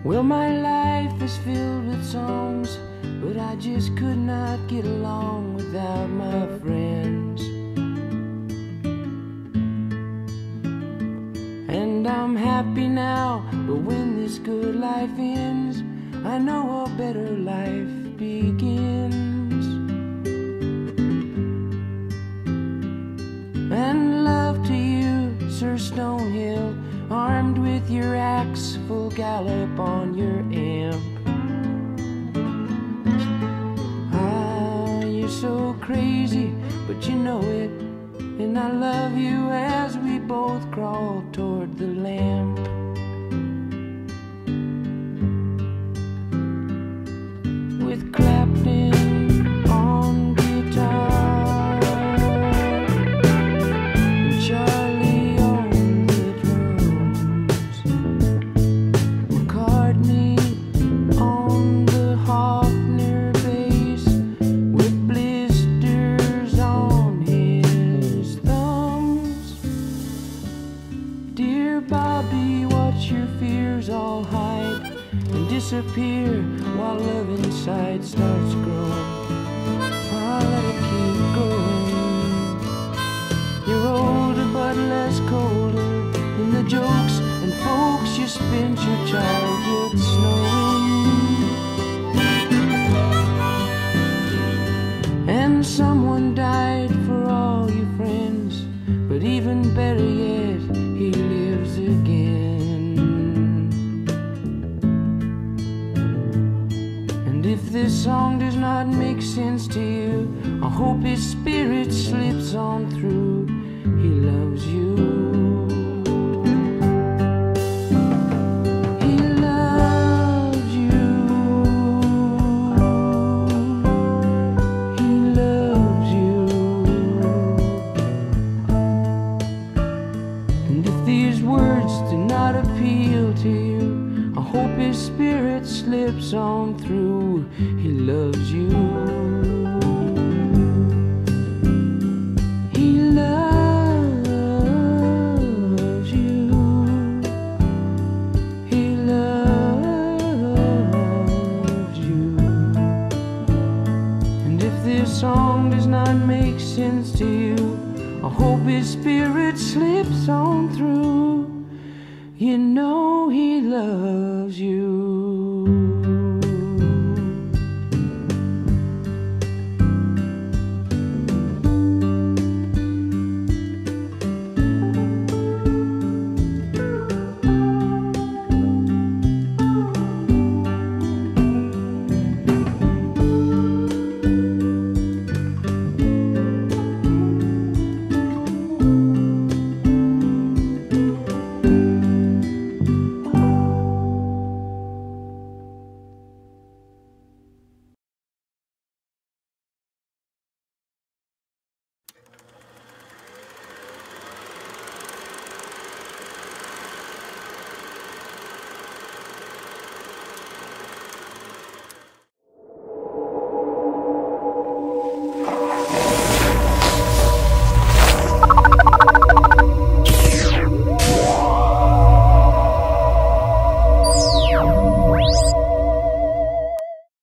Well, my life is filled with songs, but I just could not get along without my friends. And I'm happy now, but when this good life ends, I know a better life begins. And love to you, Sir Stonehill, armed with your axe, full gallop on your amp. Ah, you're so crazy, but you know it, and I love you as we both crawl toward the lamp. With Clapton on guitar and Charlie on the drums, McCartney on the Hoffner bass with blisters on his thumbs. Dear Bobby, watch your fears all hide and disappear while love inside starts growing. Ah, let it keep growing. You're older but less colder than the jokes and folks you spent your childhood snowing. And someone died for all your friends, but even better yet, he lives again. If this song does not make sense to you, I hope his spirit slips on through. He loves you. He loves you. He loves you. And if these words do not appeal to you, I hope his spirit slips on through. He loves you. He loves you. He loves you. And if this song does not make sense to you, I hope his spirit slips on through. You know he loves you.